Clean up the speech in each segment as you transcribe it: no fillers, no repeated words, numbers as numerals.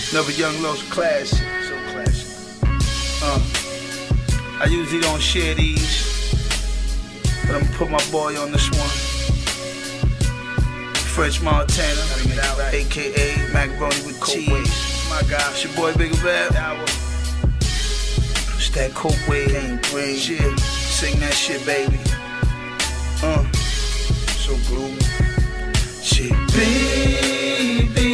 Never Young Los classic, so classic. I usually don't share these, but I'm gonna put my boy on this one. French Montana, aka Macaroni with cheese. My God, it's your boy Bigger Bad. It's that coke wave, shit. Sing that shit, baby. So gloomy. Shit, baby.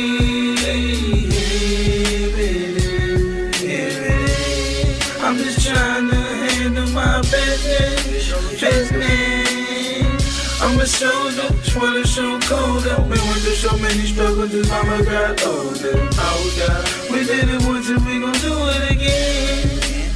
I'm just trying to handle my business. I'm a soldier, just wanna show colder. We went through so many struggles as mama got older. We did it once and we gon' do it again.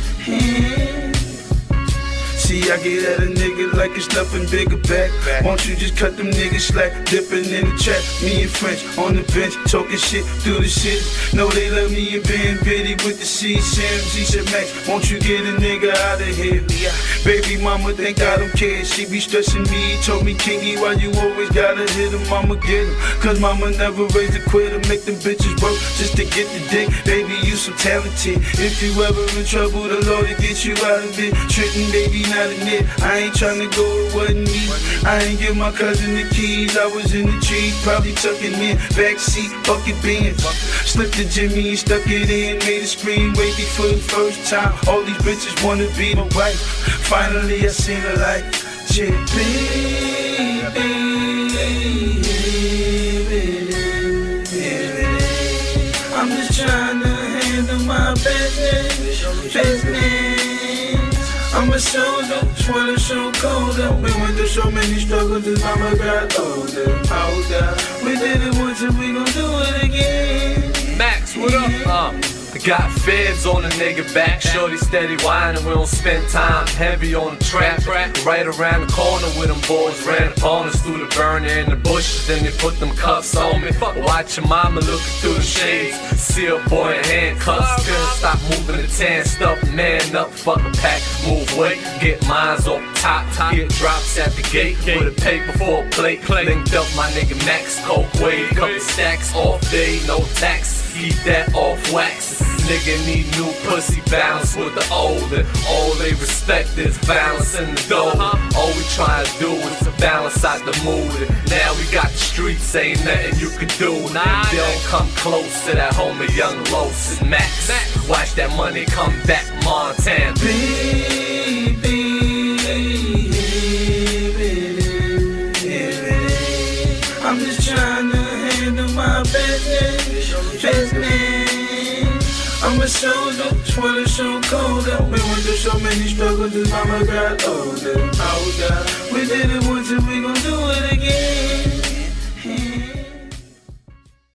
See, I get at a nigga like it's nothing bigger back. Won't you just cut them niggas slack, dipping in the trap. Me and French on the bench, talking shit through the shit. Know they love me and being bitty with the C-Sims. Said Max, won't you get a nigga out of here? Baby mama think I don't care, she be stressing me. Told me, Kingy, why you always gotta hit him? Mama get him, cause mama never raised a quitter. Make them bitches work just to get the dick. Baby, you so talented. If you ever in trouble, the Lord will get you out of it. Trickin', baby, not admit. I ain't tryna go, it wasn't me. I ain't give my cousin the keys. I was in the trees, probably tucking in. Backseat, bucket bins. Slipped the Jimmy and stuck it in. Made a scream, wavy for the first time. All these bitches wanna be my wife. Finally, I seen her like, shit, baby. I'm just trying to handle my business. I'm a soldier, just wanna show colder. We went through so many struggles as mama got older. We did it once and we gon' do it again. Max, what up? I got feds on the nigga back. Shorty steady whining, we don't spend time heavy on the track. Right around the corner with them boys ran upon us through the burner in the bushes. Then they put them cuffs on me. Watch your mama looking through the shades. See a boy in handcuffs. Couldn't stop moving the tan stuff. Man up, fuck a pack, move weight. Get mines off top. Get drops at the gate. Put a paper for a plate. Linked up my nigga Max, coke wave. Couple stacks off day, no tax. Keep that off wax. Nigga need new pussy balance with the old, and all they respect is balance in the dough. All we trying to do is to balance out the mood. And now we got the streets, ain't nothing you can do. They don't come close to that homie Young Los and Max. Watch that money come back, Montana. I'm just trying to handle my business. I'm a soldier, just wanna show colder. We went through so many struggles as mama got older. We did it once and we